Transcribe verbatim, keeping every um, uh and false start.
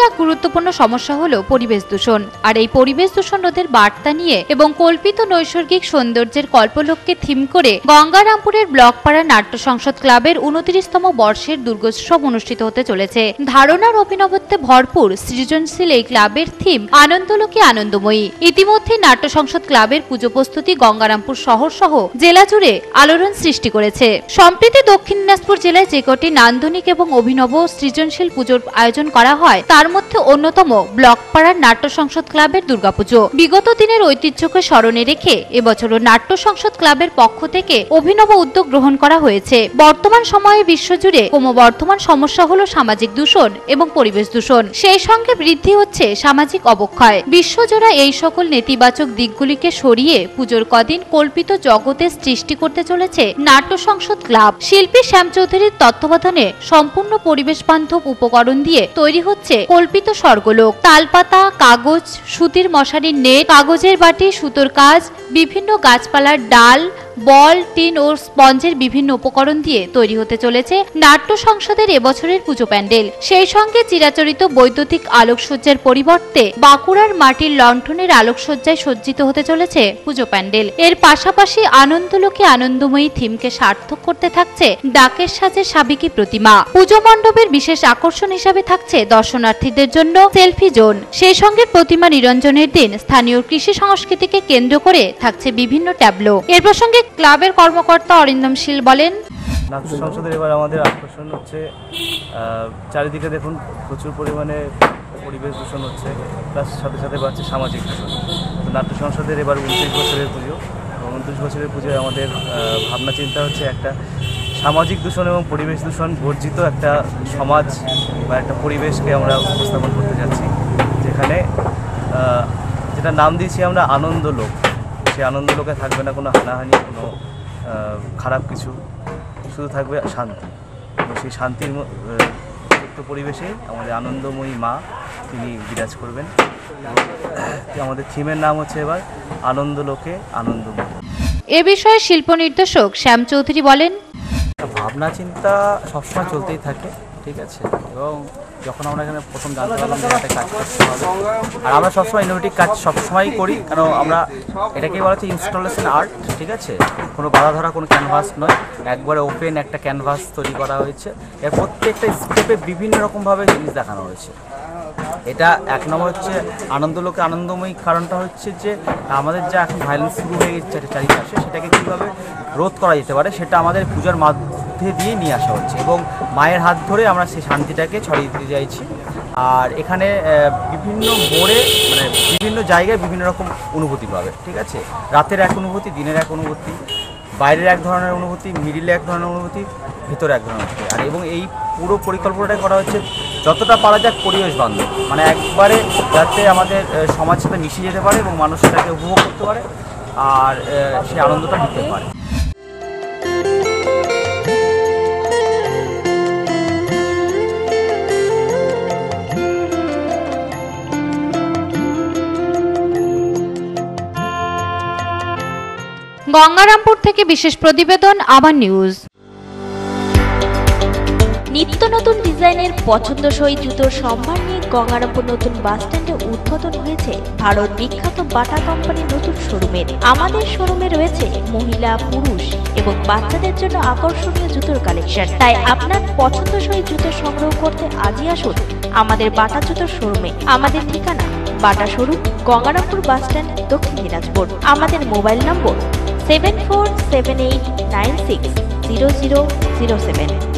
এক গুরুত্বপূর্ণ সমস্যা হলো পরিবেশ দূষণ। আর এই পরিবেশ দূষণ রোধের বার্তা নিয়ে এবং কল্পিত নৈসর্গিক সৌন্দর্যের কল্পলক্ষ্যে থিম করে গঙ্গারামপুরের ব্লকপাড়া নাট্য সংসদ ক্লাবের উনত্রিশতম বর্ষের দুর্গোৎসব অনুষ্ঠিত হতে চলেছে। ধারণার অভিনবত্বে ভরপুর সৃজনশীল এই ক্লাবের থিম আনন্দলোকে আনন্দময়ী। ইতিমধ্যে নাট্য সংসদ ক্লাবের পুজো প্রস্তুতি গঙ্গারামপুর শহর সহ জেলা জুড়ে আলোড়ন সৃষ্টি করেছে। সম্প্রতি দক্ষিণ দিনাজপুর জেলায় যে কটি নান্দনিক এবং অভিনব সৃজনশীল পুজোর আয়োজন করা হয় তার মধ্যে অন্যতম ব্লকপাড়ার নাট্য সংসদ ক্লাবের দুর্গাপুজো। বিগত দিনের ঐতিহ্যকে স্মরণে রেখে এবছরও নাট্য সংসদ ক্লাবের পক্ষ থেকে অভিনব উদ্যোগ গ্রহণ করা হয়েছে। বর্তমান সময়ে বিশ্বজুড়ে ক্রমবর্ধমান সমস্যা হলো সামাজিক দূষণ এবং পরিবেশ দূষণ, সেই সঙ্গে বৃদ্ধি হচ্ছে সামাজিক অবক্ষয়। বিশ্বজোড়া এই সকল নেতিবাচক দিকগুলিকে সরিয়ে পুজোর কদিন কল্পিত জগতের সৃষ্টি করতে চলেছে নাট্য সংসদ ক্লাব। শিল্পী শ্যাম চৌধুরীর তত্ত্বাবধানে সম্পূর্ণ পরিবেশ বান্ধব উপকরণ দিয়ে তৈরি হচ্ছে কল্পিত স্বর্গলোক। তালপাতা, কাগজ, সুতির মশারির নেট, কাগজের বাটি, সুতোর কাজ, বিভিন্ন গাছপালার ডাল, বল, টিন ও স্পঞ্জের বিভিন্ন উপকরণ দিয়ে তৈরি হতে চলেছে নাট্য সংসদের এবছরের পুজো প্যান্ডেল। সেই সঙ্গে চিরাচরিত বৈদ্যুতিক আলোকসজ্জার পরিবর্তে বাঁকুড়ার মাটির লণ্ঠনের আলোকসজ্জায় সজ্জিত হতে চলেছে পুজো প্যান্ডেল। এর পাশাপাশি আনন্দলোকে আনন্দময়ী থিমকে সার্থক করতে থাকছে ডাকের সাজে সাবেকি প্রতিমা। পুজো মণ্ডপের বিশেষ আকর্ষণ হিসাবে থাকছে দর্শনার্থীদের জন্য সেলফি জোন। সেই সঙ্গে প্রতিমা নিরঞ্জনের দিন স্থানীয় কৃষি সংস্কৃতিকে কেন্দ্র করে থাকছে বিভিন্ন ট্যাবলো। এর প্রসঙ্গে ক্লাবের কর্মকর্তা অরিন্দম শীল বলেন, নাট্য সংসদের এবার আমাদের আকর্ষণ হচ্ছে চারিদিকে দেখুন প্রচুর পরিমাণে পরিবেশ দূষণ হচ্ছে, প্লাস সাথে সাথে বাড়ছে সামাজিক দূষণ। তো নাট্য সংসদের এবার উনত্রিশ বছরের পুজো, উনত্রিশ বছরের পুজোয় আমাদের ভাবনা চিন্তা হচ্ছে একটা সামাজিক দূষণ এবং পরিবেশ দূষণ বর্জিত একটা সমাজ বা একটা পরিবেশকে আমরা উপস্থাপন করতে যাচ্ছি, যেখানে যেটা নাম দিয়েছি আমরা আনন্দলোক। সেই আনন্দলোকে থাকবে না কোনো হানাহানি, কোনো খারাপ কিছু, শুধু থাকবে শান্তি। এবং সেই শান্তির যুক্ত পরিবেশে আমাদের আনন্দময়ী মা তিনি বিরাজ করবেন। আমাদের থিমের নাম হচ্ছে এবার আনন্দলোকে আনন্দময়ী। এ বিষয়ে শিল্প নির্দেশক শ্যাম চৌধুরী বলেন, ভাবনা চিন্তা সবসময় চলতেই থাকে, ঠিক আছে। এবং যখন আমরা এখানে প্রথম জানতে পারলাম যে একটা কাজ করতে হবে, আর আমরা সবসময় ইনোভেটিভ কাজ সবসময়ই করি, কারণ আমরা এটাকেই বলা হচ্ছে ইনস্টলেশন আর্ট, ঠিক আছে। কোনো বাধা ধরা কোনো ক্যানভাস নয়, একবারে ওপেন একটা ক্যানভাস তৈরি করা হয়েছে। এর প্রত্যেকটা স্টেপে বিভিন্ন রকমভাবে জিনিস দেখানো হয়েছে। এটা এক নম্বর হচ্ছে আনন্দলোকে আনন্দময়ী, কারণটা হচ্ছে যে আমাদের যা এখন ভায়োলেন্স শুরু হয়ে গেছে চারিপাশে, সেটাকে কীভাবে রোধ করা যেতে পারে সেটা আমাদের পূজার মধ্যে দিয়ে নিয়ে আসা হচ্ছে, এবং মায়ের হাত ধরে আমরা সেই শান্তিটাকে ছড়িয়ে দিতে চাইছি। আর এখানে বিভিন্ন মোড়ে মানে বিভিন্ন জায়গায় বিভিন্ন রকম অনুভূতি পাবে, ঠিক আছে। রাতের এক অনুভূতি, দিনের এক অনুভূতি, বাইরের এক ধরনের অনুভূতি, মিডিলে এক ধরনের অনুভূতি, ভিতরে এক ধরনের অনুভূতি। আর এবং এই পুরো পরিকল্পনাটা করা হচ্ছে যতটা পারা যাক পরিবেশ বান্ধব, মানে একবারে যাতে আমাদের সমাজ সাথে মিশে যেতে পারে এবং মানুষ সেটাকে উপভোগ করতে পারে আর সেই আনন্দটা নিতে পারে। গঙ্গারামপুর থেকে বিশেষ প্রতিবেদন, আবার নিউজ। নিত্য নতুন ডিজাইনের পছন্দসই জুতোর সম্ভার নিয়ে গঙ্গারামপুর নতুন বাস স্ট্যান্ডে উদ্বোধন হয়েছে ভারত বিখ্যাত বাটা কোম্পানির নতুন শোরুমের। আমাদের শোরুমে রয়েছে মহিলা, পুরুষ এবং বাচ্চাদের জন্য আকর্ষণীয় জুতোর কালেকশন। তাই আপনার পছন্দসই জুতো সংগ্রহ করতে আজই আসুন আমাদের বাটা জুতোর শোরুমে। আমাদের ঠিকানা Bata showroom, Gangarampur bus stand, Dakshin Dinajpur. আমাদের mobile number seven four seven eight nine six zero zero zero seven.